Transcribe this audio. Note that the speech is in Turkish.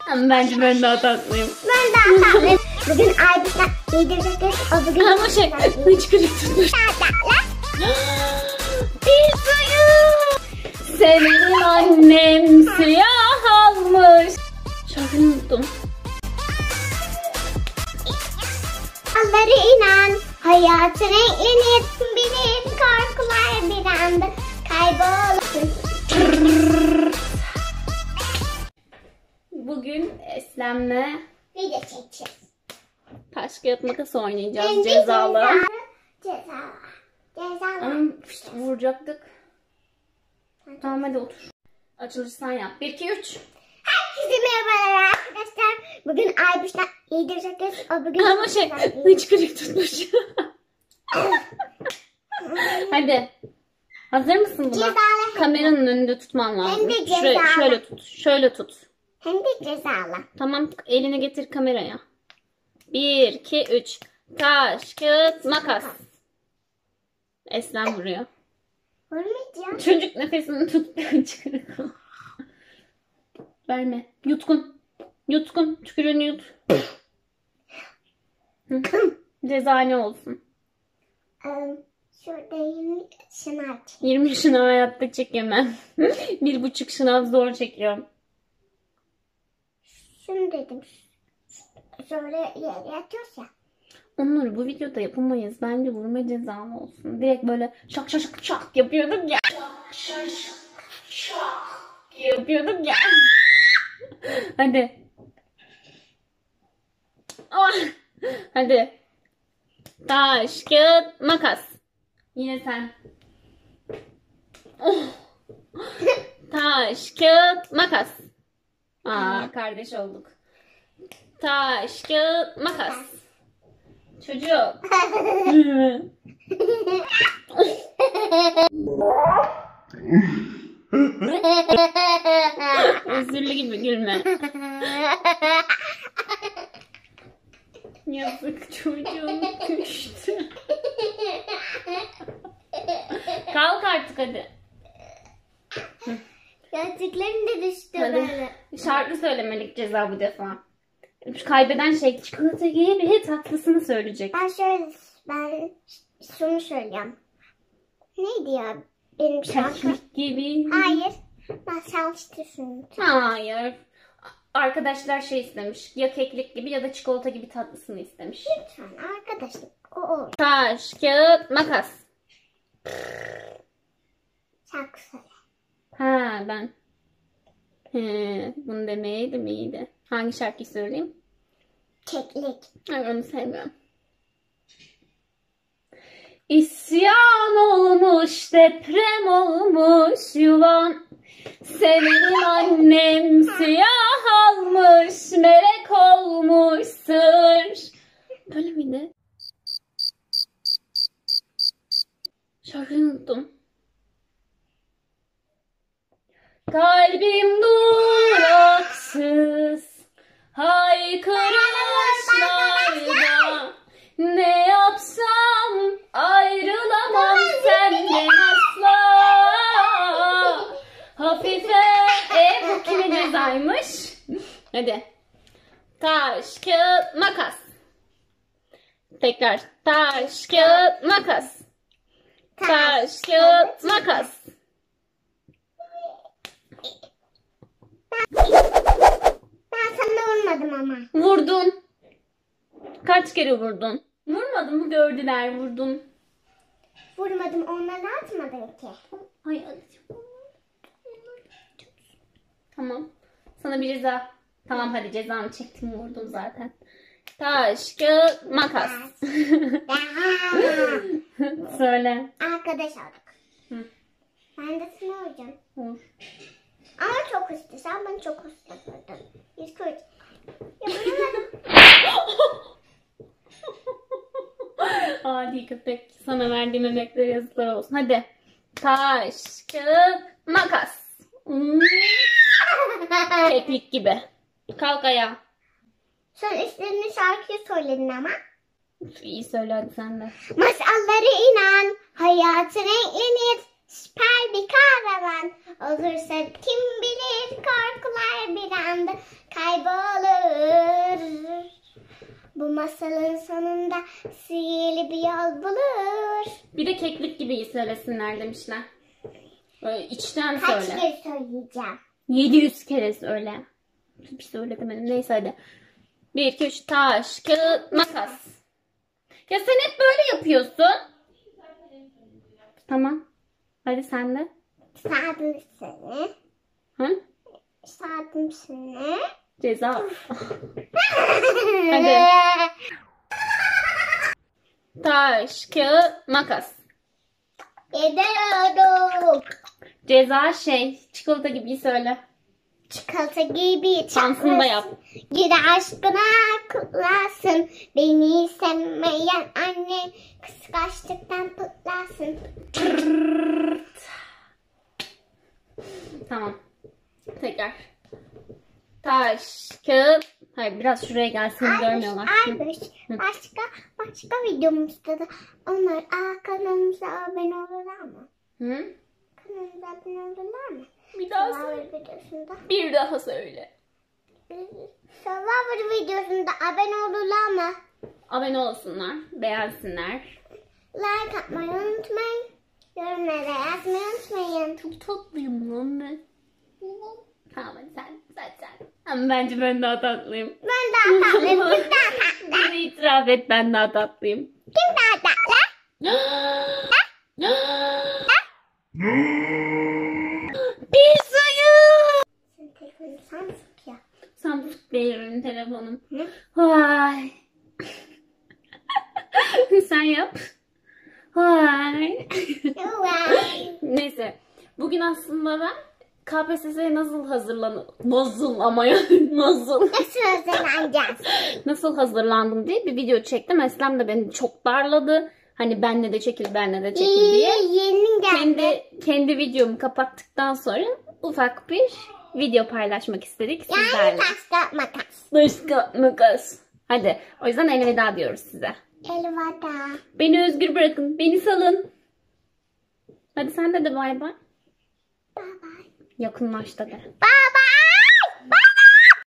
Bence ben daha tatlıyım. Ben daha tatlıyım. Bugün Aybüş'le yedireceğiz. O bugün... Ama şey, hıçkırık tutmuş. Pizzayı severim annem siyah almış. Şarkıyı unuttum. Allah'ı inan, hayatın renklenir, bilir korkular bir anda kaybolur. Bugün Eslem'le Video çekeceğiz. taş kağıt makas oynayacağız cezalı. Cezalı. Ama vuracaktık. Tamam hadi otur. Açılışı sen yap. 1, 2, 3. Herkese merhabalar arkadaşlar. Bugün Aybüş'le yedireceğiz. O bugün... Ama şey, hıçkırık tutmuş. Hadi. Hazır mısın buna? Cezalı. Kameranın önünde tutman lazım. Hem de cezalı. Şöyle tut. Şöyle tut. Hem de cezalı. Tamam, elini getir kameraya. 1, 2, 3. Taş, kağıt, makas. Eslem vuruyor. Vurmayacağım. Çocuk nefesini tut. Hıçkırık. Verme. Yutkun. Yutkun. Tükürüğünü yut. Ceza ne olsun? Şurada 20 şınav çek. 20 şınav hayatta çekemem. 1,5 şınav zor çekiyorum. Şunu dedim. Şöyle yere yatıyoruz ya. Onları bu videoda yapamayız. Bence vurma cezalı olsun. Direkt böyle şak şak şak şak yapıyorduk ya. Şak şak şak yapıyorduk ya. Hadi. Ah. Hadi. Taş, kağıt, makas. Yine sen. Oh. Taş, kağıt, makas. Aa, kardeş olduk. Taş, kağıt, makas. Çocuk. Özürlü gibi gülme. Yazık çocuğum düştü. Kalk artık hadi. Yazıklarım da düştü Hadi. böyle. Şarkı söylemelik ceza bu defa. Kaybeden şey çikolata gibi tatlısını söyleyecek. Ben şunu söyleyeyim. Neydi ya benim şarkım? Keklik gibi. Hayır. Ben çalıştırsın. Hayır. Arkadaşlar şey istemiş. Ya keklik gibi ya da çikolata gibi tatlısını istemiş. Lütfen arkadaşım. O olur. Taş, kağıt, makas. Şarkı söyle. Ha ben. Bunu demeyeydim iyiydi. Hangi şarkıyı söyleyeyim? Keklik. Hayır onu sevmiyorum. İsyan olmuş, deprem olmuş yuvan. Severim annem siyah almış, melek olmuş sır. Böyle miydi? Şarkıyı unuttum. Kalbim duraksız, haykırışlarda. Ne yapsam ayrılamam senden asla. Hafife bu kimin cezaymış? Hadi. Taş, kağıt, makas. Tekrar. Taş, kağıt, makas. Taş, kağıt, makas. Ben sana vurmadım ama. Vurdun. Kaç kere vurdun? Vurmadın mı? Gördüler vurdun. Vurmadım, onları atmadın ki. Ay tamam. Sana bir ceza. Tamam hadi cezamı çektim vurdum zaten. Taş, kağıt, makas. Söyle. Arkadaş olduk. Hı. Ben de sana vuracağım. Vur. Ama çok hızlı. Sen bana çok hızlı vurdun. 140. Ya vuramadım. Adi köpek. Sana verdiğim emekleri yazıklar olsun. Hadi. Taş, kağıt, makas. Keklik gibi. Kalk ayağa. Sen istediğin şarkıyı söyledin ama. İyi söyle hadi sen de. Masalları inan, hayatın renklenir, süper bir kahraman olursa kim bilir korkular bir anda kaybolur. Bu masalın sonunda sihirli bir yol bulur. Bir de keklik gibi söylesinler demişler. Böyle içten Kaç söyle. kere söyleyeceğim? 700 kere söyle. Bir söyle demedim. Neyse hadi. 1, 2, 3 taş, kağıt, makas. Ya sen hep böyle yapıyorsun. Tamam. Hadi sen de. Sadım seni. Hı? Sadım seni. Ceza. Hadi. Taş, kağıt, makas. Gidiyorum. Ceza çikolata gibi söyle. Çikolata gibi Şansını da yap. Gidi aşkına kutlasın. Beni sevmeyen anne kıskançlıktan pıtlasın. Tamam. Tekrar. Taş, kağıt. Hayır biraz şuraya gelsin görmüyorlar. Aymış. Başka videomuzda da onlar kanalımıza abone olurlar mı? Hı? Kanalımıza abone olurlar mı? Bir daha Survivor söyle. videosunda. Bir daha söyle. Survivor videosunda abone olurlar mı? Abone olsunlar, beğensinler. Like atmayı unutmayın. Yorumlara yazmayı unutmayın. Çok tatlıyım lan ben. Tamam hadi sen. Ama bence ben daha tatlıyım. Ben daha tatlıyım. Kim daha tatlı? Beni itiraf et ben daha tatlıyım. Kim daha tatlı? Bir sayı. Senin telefonun Samsung ya. Samsung değil benim telefonum. Ne? Vay. Sen yap. Vay. Vay. Neyse. Bugün aslında ben KPSS'ye nasıl Nasıl hazırlanacağız? nasıl hazırlandım diye bir video çektim. Eslem de beni çok darladı. Hani benle de çekil diye. Yeni geldi. Kendi videomu kapattıktan sonra ufak bir video paylaşmak istedik sizlerle. Yani taş kağıt makas. Makas. Hadi. O yüzden elveda diyoruz size. Elveda. Beni özgür bırakın. Beni salın. Hadi sen de bay bay. Bye bye. Yakınlaştı de. Bye bye.